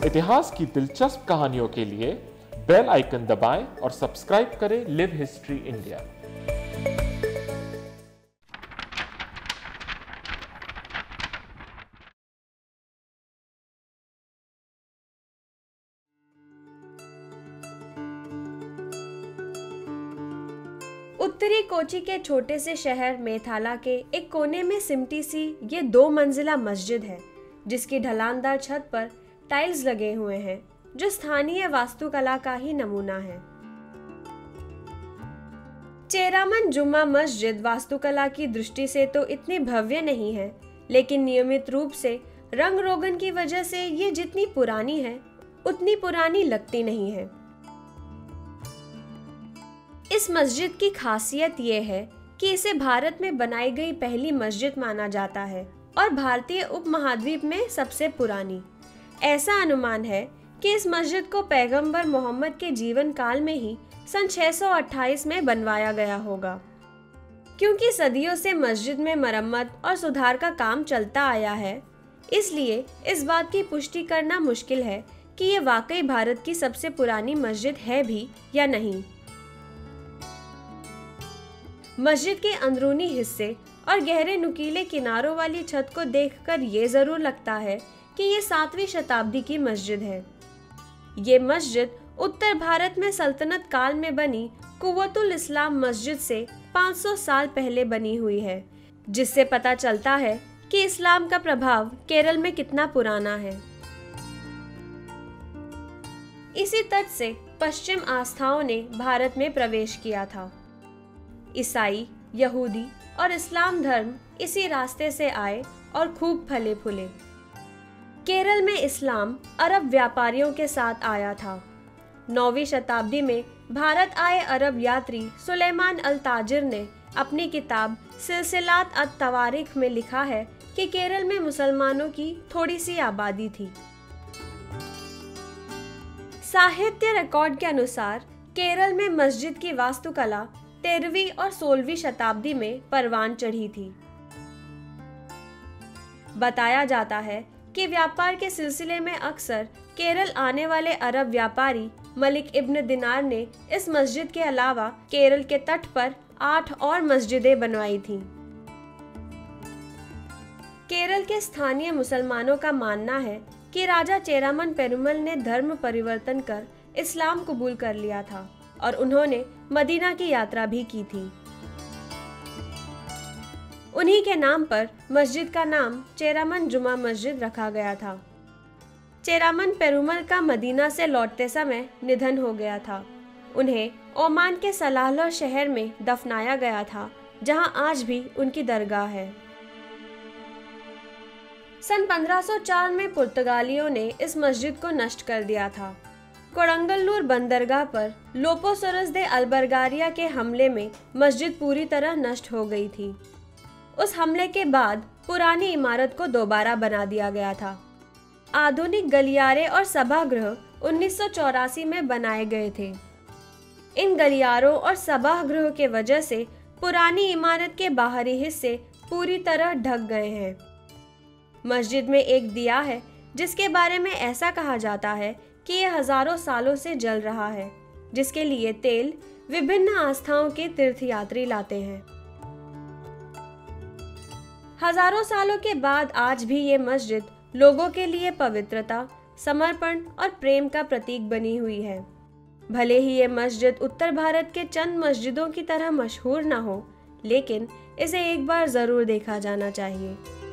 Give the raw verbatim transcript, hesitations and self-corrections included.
इतिहास की दिलचस्प कहानियों के लिए बेल आइकन दबाएं और सब्सक्राइब करें लिव हिस्ट्री इंडिया। उत्तरी कोची के छोटे से शहर मेथाला के एक कोने में सिमटी सी ये दो मंजिला मस्जिद है, जिसकी ढलानदार छत पर टाइल्स लगे हुए हैं, जो स्थानीय वास्तुकला का ही नमूना है। चेरामन जुम्मा मस्जिद वास्तुकला की दृष्टि से तो इतनी भव्य नहीं है, लेकिन नियमित रूप से रंग रोगन की वजह से ये जितनी पुरानी है उतनी पुरानी लगती नहीं है। इस मस्जिद की खासियत ये है कि इसे भारत में बनाई गई पहली मस्जिद माना जाता है और भारतीय उपमहाद्वीप में सबसे पुरानी। ऐसा अनुमान है कि इस मस्जिद को पैगंबर मोहम्मद के जीवन काल में ही सन छह सौ अट्ठाईस में बनवाया गया होगा। क्योंकि सदियों से मस्जिद में मरम्मत और सुधार का काम चलता आया है, इसलिए इस बात की पुष्टि करना मुश्किल है कि ये वाकई भारत की सबसे पुरानी मस्जिद है भी या नहीं। मस्जिद के अंदरूनी हिस्से और गहरे नुकीले किनारों वाली छत को देखकर ये जरूर लगता है कि ये सातवीं शताब्दी की मस्जिद है। ये मस्जिद उत्तर भारत में सल्तनत काल में बनी कुव्वतुल इस्लाम मस्जिद से पाँच सौ साल पहले बनी हुई है, जिससे पता चलता है कि इस्लाम का प्रभाव केरल में कितना पुराना है। इसी तट से पश्चिम आस्थाओं ने भारत में प्रवेश किया था। ईसाई, यहूदी और इस्लाम धर्म इसी रास्ते से आए और खूब फले फूले। केरल में इस्लाम अरब व्यापारियों के साथ आया था। नौवीं शताब्दी में भारत आए अरब यात्री सुलेमान अल ताजिर ने अपनी किताब सिलसिलात अत तवारीख में लिखा है कि केरल में मुसलमानों की थोड़ी सी आबादी थी। साहित्य रिकॉर्ड के अनुसार केरल में मस्जिद की वास्तुकला तेरहवीं और सोलहवीं शताब्दी में परवान चढ़ी थी। बताया जाता है कि व्यापार के सिलसिले में अक्सर केरल आने वाले अरब व्यापारी मलिक इब्न दिनार ने इस मस्जिद के अलावा केरल के तट पर आठ और मस्जिदें बनवाई थीं। केरल के स्थानीय मुसलमानों का मानना है कि राजा चेरामन पेरुमल ने धर्म परिवर्तन कर इस्लाम कबूल कर लिया था और उन्होंने मदीना की यात्रा भी की थी। उन्हीं के नाम पर मस्जिद का नाम चेरामन जुमा मस्जिद रखा गया था। चेरामन पेरुमल का मदीना से लौटते समय निधन हो गया था। उन्हें ओमान के सलाहलह शहर में दफनाया गया था, जहां आज भी उनकी दरगाह है। सन पंद्रह सौ चार में पुर्तगालियों ने इस मस्जिद को नष्ट कर दिया था। कोरंगल्लूर बंदरगाह पर लोपोसोरस दे अल्बर्गारिया के हमले में मस्जिद पूरी तरह नष्ट हो गई थी। उस हमले के बाद पुरानी इमारत को दोबारा बना दिया गया था। आधुनिक गलियारे और सभागृह उन्नीस सौ चौरासी में बनाए गए थे। इन गलियारों और सभागृह के वजह से पुरानी इमारत के बाहरी हिस्से पूरी तरह ढक गए हैं। मस्जिद में एक दिया है, जिसके बारे में ऐसा कहा जाता है कि यह हजारों सालों से जल रहा है, जिसके लिए तेल विभिन्न आस्थाओं के तीर्थयात्री लाते हैं। हजारों सालों के बाद आज भी ये मस्जिद लोगों के लिए पवित्रता, समर्पण और प्रेम का प्रतीक बनी हुई है। भले ही ये मस्जिद उत्तर भारत के चंद मस्जिदों की तरह मशहूर ना हो, लेकिन इसे एक बार जरूर देखा जाना चाहिए।